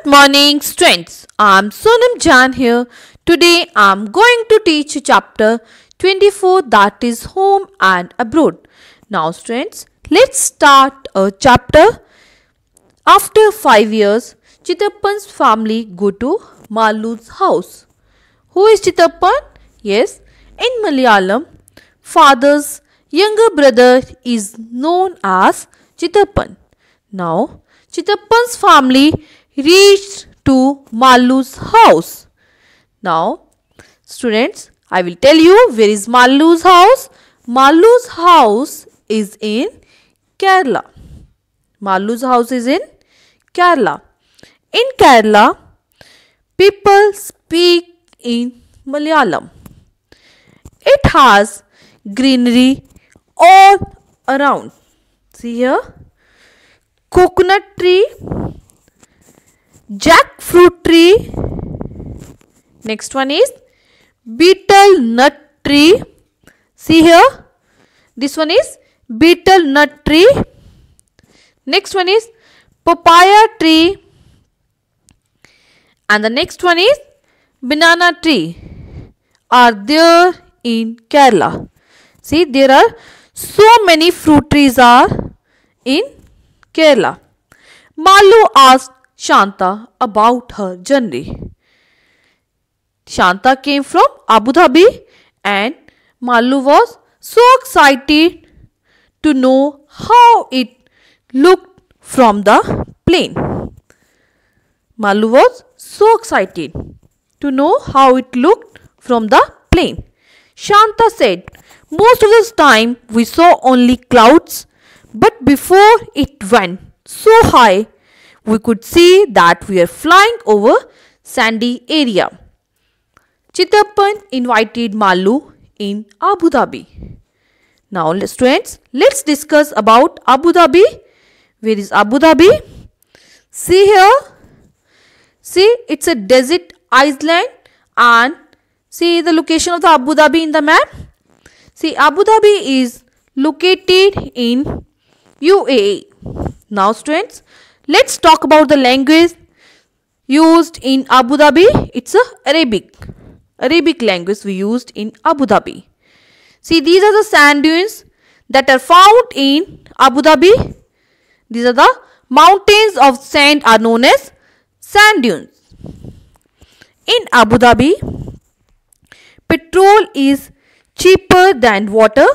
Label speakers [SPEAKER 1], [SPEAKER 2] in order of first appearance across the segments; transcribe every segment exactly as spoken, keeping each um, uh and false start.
[SPEAKER 1] Good morning, students. I'm Sonam Jan here. Today I'm going to teach chapter twenty-four, that is Home and Abroad. Now, students, let's start a chapter. After five years, Chittappan's family go to Malu's house. Who is Chittappan? Yes, in Malayalam, father's younger brother is known as Chittappan. Now, Chittappan's family reached to Malu's house. Now, students, I will tell you where is Malu's house. Malu's house is in Kerala. Malu's house is in Kerala. In Kerala, people speak in Malayalam. It has greenery all around. See here, coconut tree, jackfruit tree. Next one is betel nut tree. See here, this one is betel nut tree. Next one is papaya tree. And the next one is banana tree. Are there in Kerala. See, there are so many fruit trees are in Kerala. Malu asked Shanta about her journey. Shanta came from Abu Dhabi and Malu was so excited to know how it looked from the plane. Malu was so excited to know how it looked from the plane. Shanta said, most of the time we saw only clouds, but before it went so high, we could see that we are flying over sandy area. Chittappan invited Malu in Abu Dhabi. Now, students, let's discuss about Abu Dhabi. Where is Abu Dhabi? See here. See, it's a desert island, and see the location of the Abu Dhabi in the map. See, Abu Dhabi is located in U A E. Now, students, let's talk about the language used in Abu Dhabi. It's a Arabic. Arabic language we used in Abu Dhabi. See, these are the sand dunes that are found in Abu Dhabi. These are the mountains of sand are known as sand dunes. In Abu Dhabi, petrol is cheaper than water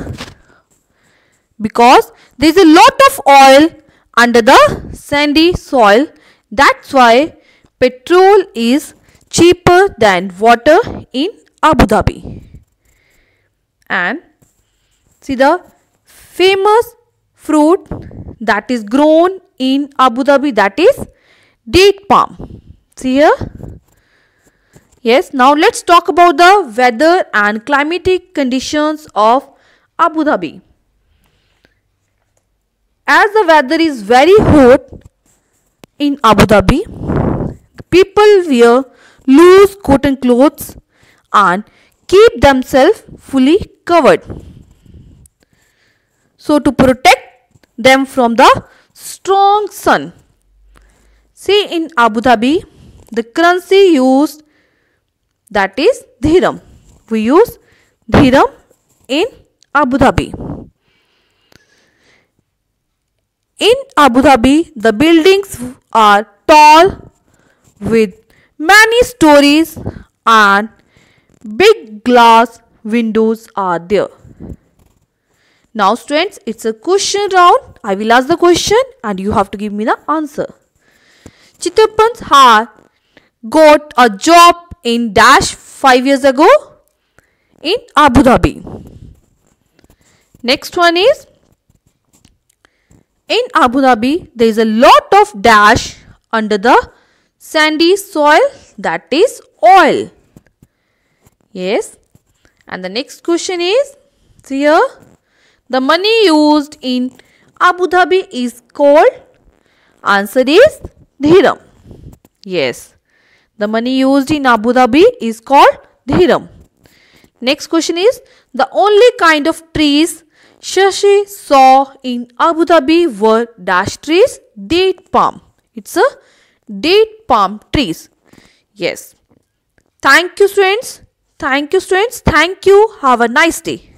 [SPEAKER 1] because there is a lot of oil under the sandy soil. That's why petrol is cheaper than water in Abu Dhabi. And see the famous fruit that is grown in Abu Dhabi, that is date palm. See here. Yes, now let's talk about the weather and climatic conditions of Abu Dhabi. As the weather is very hot in Abu Dhabi, people wear loose cotton clothes and keep themselves fully covered, so to protect them from the strong sun. See, in Abu Dhabi, the currency used, that is dirham. We use dirham in Abu Dhabi. In Abu Dhabi, the buildings are tall with many stories and big glass windows are there. Now, students, it's a question round. I will ask the question and you have to give me the answer. Chittappan's had got a job in Dash five years ago in Abu Dhabi. Next one is, in Abu Dhabi, there is a lot of dash under the sandy soil, that is oil. Yes. And the next question is, see here, the money used in Abu Dhabi is called, answer is dirham. Yes. The money used in Abu Dhabi is called dirham. Next question is, the only kind of trees Shashi saw in Abu Dhabi were dash trees, date palm. It's a date palm trees. Yes. Thank you, students. Thank you, students. Thank you. Have a nice day.